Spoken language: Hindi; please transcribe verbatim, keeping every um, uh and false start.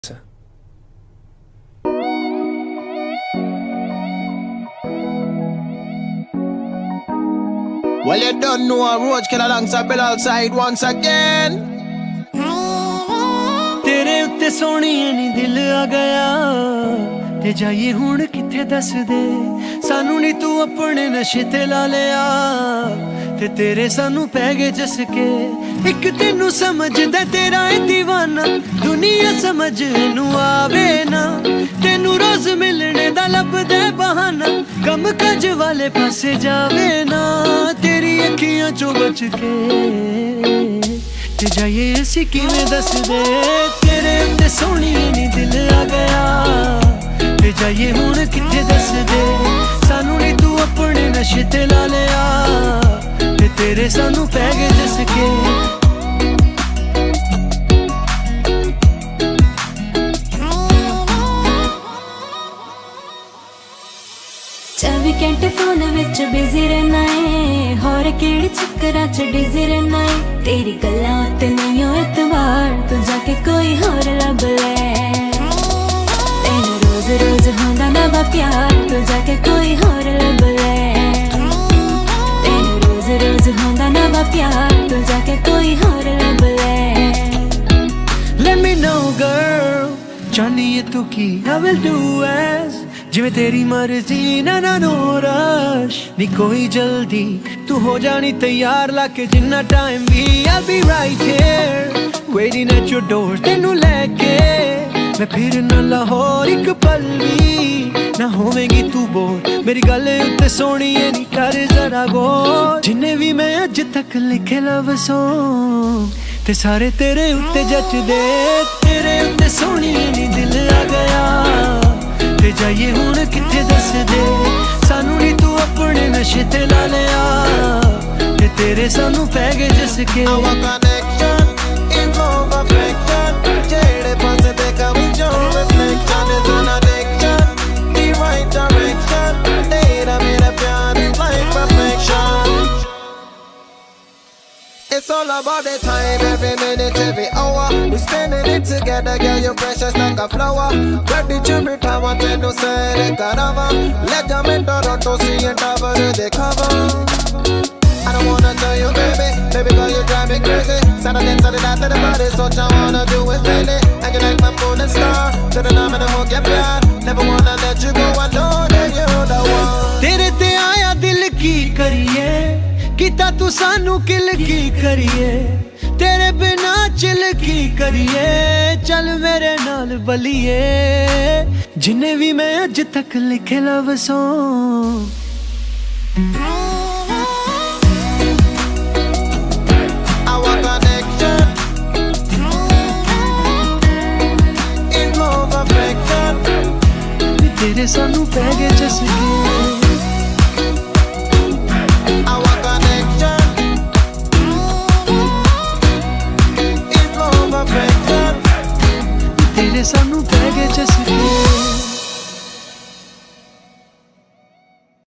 Well, you don't know a roach killer alongside Bilal Saeed once again. तेरे उत्ते सोहणिए नी दिल आ गया ते जाइए हुण किथे दस दे सानू नी तू अपने नशे ते ला लिया ते तेरे सानू पै गए जसके एक तेनू समझदा तेरा है दीवाना दुनिया समझ नू आवे ना तेनू रोज मिलने दा लभदा बहाना कम काज वाले पासे जावे ना तेरी अखियां चो बच के ते जाइए ऐसी किवें दस दे तेरे उत्ते सोहणिए नी दिल आ गया ते जाइए हुण किथे दस दे सानू नी तू अपने नशे ते ला लिया ते तेरे सानू पै गए जसके चौबी घंटे फोन विच बिजी रहना है होर केड़े चक्करां च डिजी रहना है तेरी गल्लां ते नहीं हो एतबार तू जाके कोई होर लब ले तेनू रोज रोज होंदा ना बा प्यार तू जाके कोई होर लब ले तेनू रोज रोज होंदा ना बा प्यार तू जाके कोई होर लब ले Let me know girl जानी है तू की I will do as जिवें तेरी मर्जी ना ना नो रश नी कोई जल्दी तू हो जानी तैयार लाके जिन्ना टाइम भी I'll be right here waiting at your door तेनू लेके मैं फिर ना लाहौर एक पल भी ना होवेंगी तू बोर मेरी गल उत्ते सोहणिए नी कर जरा गौर जिन्ने भी मैं अज तक लिखे लव सॉन्ग ते सारे तेरे उत्ते जचदे तेरे उत्ते सोहणिए नी दिल आ गया ते जाइए हुण किथे दस दे सानू नी तू अपने नशे ते ला लिया ते तेरे सानू पै गए जसके Our connection is love affection जेड़े पासे देखा विचों reflection is an addiction the right direction तेरा मेरा प्यार is like perfection It's all about the time, every minute, every hour. We spending it together, girl, you're precious like a flower. Ready to be time, I tell you, say the carava. Let them in Toronto, see and cover the cover. I don't wanna tell you, baby, baby girl, you drive me crazy. Saturday, Saturday, after the party, so what I wanna do is daily. And you like my moon and star, to the name of the hook, yeah, bad. Never wanna let you go, I know that you're the one. तेरे ते आया दिल की करिए किता तू सानू किल की करिए तेरे बिना चिल की करिए चल मेरे नाल बलिए जिन्ने भी मैं अज तक लिखे love song Our connection is love affection तेरे सानू पै गए जसके तेरे सानू पै गए जस